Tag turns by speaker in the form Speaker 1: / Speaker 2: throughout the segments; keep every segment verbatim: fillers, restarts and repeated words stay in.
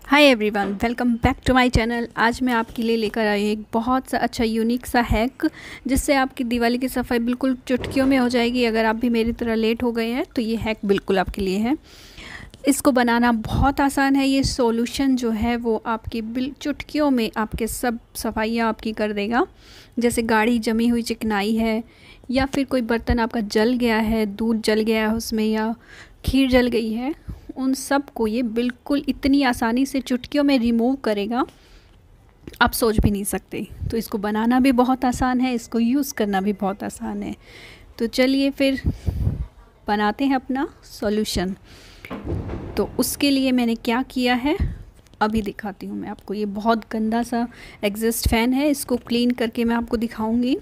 Speaker 1: Hi everyone, welcome back to my channel. आज मैं आपके लिए लेकर आई हूँ एक बहुत सा अच्छा यूनिक सा हैक, जिससे आपकी दिवाली की सफाई बिल्कुल चुटकियों में हो जाएगी। अगर आप भी मेरी तरह लेट हो गए हैं तो ये हैक बिल्कुल आपके लिए है। इसको बनाना बहुत आसान है। ये सॉल्यूशन जो है वो आपकी बिल चुटकियों में आपके सब सफाइयाँ आपकी कर देगा। जैसे गाढ़ी जमी हुई चिकनाई है, या फिर कोई बर्तन आपका जल गया है, दूध जल गया है उसमें, या खीर जल गई है, उन सब को ये बिल्कुल इतनी आसानी से चुटकियों में रिमूव करेगा, आप सोच भी नहीं सकते। तो इसको बनाना भी बहुत आसान है, इसको यूज़ करना भी बहुत आसान है। तो चलिए फिर बनाते हैं अपना सॉल्यूशन। तो उसके लिए मैंने क्या किया है अभी दिखाती हूँ मैं आपको। ये बहुत गंदा सा एग्जॉस्ट फैन है, इसको क्लीन करके मैं आपको दिखाऊंगी।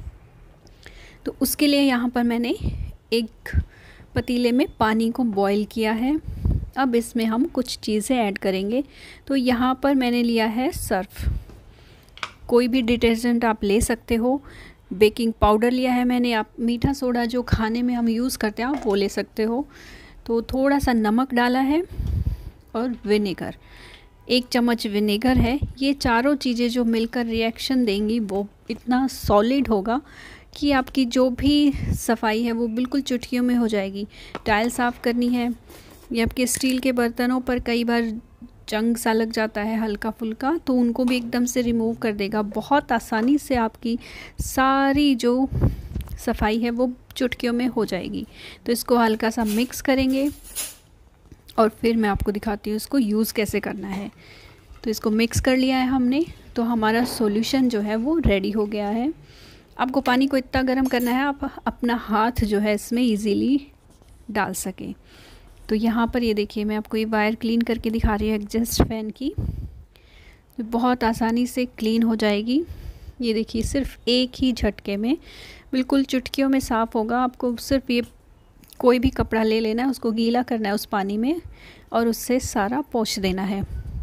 Speaker 1: तो उसके लिए यहाँ पर मैंने एक पतीले में पानी को बॉईल किया है। अब इसमें हम कुछ चीज़ें ऐड करेंगे। तो यहाँ पर मैंने लिया है सर्फ, कोई भी डिटर्जेंट आप ले सकते हो। बेकिंग पाउडर लिया है मैंने, आप मीठा सोडा जो खाने में हम यूज़ करते हैं आप वो ले सकते हो। तो थोड़ा सा नमक डाला है और विनेगर, एक चम्मच विनेगर है। ये चारों चीज़ें जो मिलकर रिएक्शन देंगी वो इतना सॉलिड होगा कि आपकी जो भी सफाई है वो बिल्कुल चुटकियों में हो जाएगी। टाइल साफ़ करनी है, ये आपके स्टील के बर्तनों पर कई बार जंग सा लग जाता है हल्का फुल्का, तो उनको भी एकदम से रिमूव कर देगा। बहुत आसानी से आपकी सारी जो सफाई है वो चुटकियों में हो जाएगी। तो इसको हल्का सा मिक्स करेंगे और फिर मैं आपको दिखाती हूँ इसको यूज़ कैसे करना है। तो इसको मिक्स कर लिया है हमने, तो हमारा सॉल्यूशन जो है वो रेडी हो गया है। आपको पानी को इतना गर्म करना है आप अपना हाथ जो है इसमें इजीली डाल सकें। तो यहाँ पर ये देखिए, मैं आपको ये वायर क्लीन करके दिखा रही हूँ एग्जॉस्ट फैन की। तो बहुत आसानी से क्लीन हो जाएगी। ये देखिए, सिर्फ एक ही झटके में बिल्कुल चुटकियों में साफ़ होगा। आपको सिर्फ ये कोई भी कपड़ा ले लेना है, उसको गीला करना है उस पानी में और उससे सारा पोंछ देना है।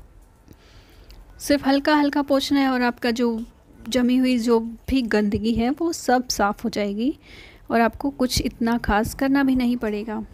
Speaker 1: सिर्फ हल्का हल्का पोंछना है और आपका जो जमी हुई जो भी गंदगी है वो सब साफ़ हो जाएगी और आपको कुछ इतना खास करना भी नहीं पड़ेगा।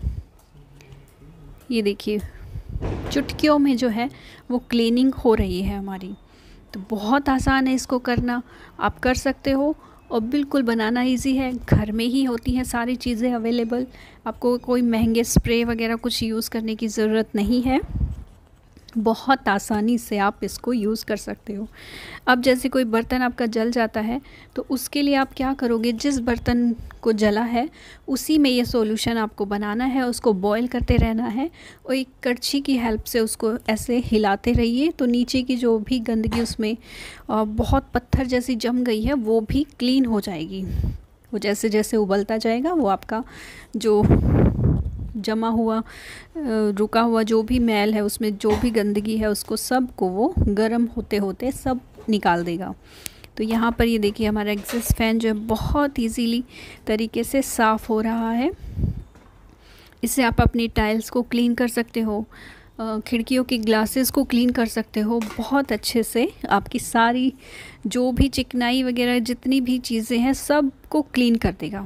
Speaker 1: ये देखिए, चुटकियों में जो है वो क्लीनिंग हो रही है हमारी। तो बहुत आसान है इसको करना, आप कर सकते हो और बिल्कुल बनाना इजी है। घर में ही होती हैं सारी चीज़ें अवेलेबल, आपको कोई महंगे स्प्रे वगैरह कुछ यूज़ करने की ज़रूरत नहीं है। बहुत आसानी से आप इसको यूज़ कर सकते हो। अब जैसे कोई बर्तन आपका जल जाता है तो उसके लिए आप क्या करोगे, जिस बर्तन को जला है उसी में ये सॉल्यूशन आपको बनाना है। उसको बॉईल करते रहना है और एक कड़छी की हेल्प से उसको ऐसे हिलाते रहिए, तो नीचे की जो भी गंदगी उसमें बहुत पत्थर जैसी जम गई है वो भी क्लीन हो जाएगी। वो जैसे जैसे उबलता जाएगा वो आपका जो जमा हुआ रुका हुआ जो भी मैल है, उसमें जो भी गंदगी है, उसको सब को वो गर्म होते होते सब निकाल देगा। तो यहाँ पर ये देखिए, हमारा एग्जॉस्ट फैन जो है बहुत इजीली तरीके से साफ़ हो रहा है। इससे आप अपनी टाइल्स को क्लीन कर सकते हो, खिड़कियों की ग्लासेस को क्लीन कर सकते हो। बहुत अच्छे से आपकी सारी जो भी चिकनाई वगैरह जितनी भी चीज़ें हैं सब को क्लीन कर देगा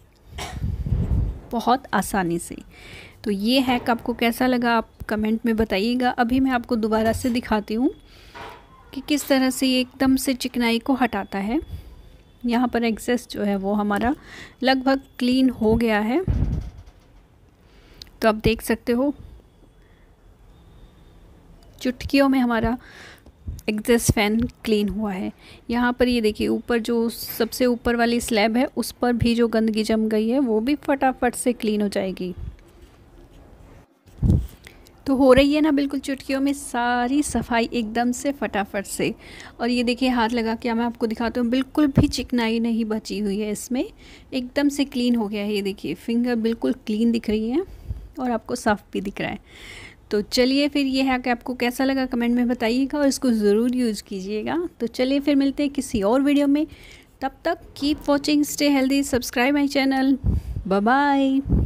Speaker 1: बहुत आसानी से। तो ये हैक आपको कैसा लगा आप कमेंट में बताइएगा। अभी मैं आपको दोबारा से दिखाती हूँ कि किस तरह से ये एकदम से चिकनाई को हटाता है। यहाँ पर एग्जॉस्ट जो है वो हमारा लगभग क्लीन हो गया है। तो आप देख सकते हो चुटकियों में हमारा एग्जॉस्ट फैन क्लीन हुआ है। यहाँ पर ये देखिए, ऊपर जो सबसे ऊपर वाली स्लैब है उस पर भी जो गंदगी जम गई है वो भी फटाफट से क्लीन हो जाएगी। तो हो रही है ना बिल्कुल चुटकियों में सारी सफाई एकदम से फटाफट से। और ये देखिए, हाथ लगा के मैं आपको दिखाती हूँ, बिल्कुल भी चिकनाई नहीं बची हुई है इसमें, एकदम से क्लीन हो गया है। ये देखिए, फिंगर बिल्कुल क्लीन दिख रही है और आपको साफ़ भी दिख रहा है। तो चलिए फिर ये हैक आपको कैसा लगा कमेंट में बताइएगा और इसको ज़रूर यूज़ कीजिएगा। तो चलिए फिर मिलते हैं किसी और वीडियो में, तब तक keep watching, stay healthy, subscribe my channel, bye bye.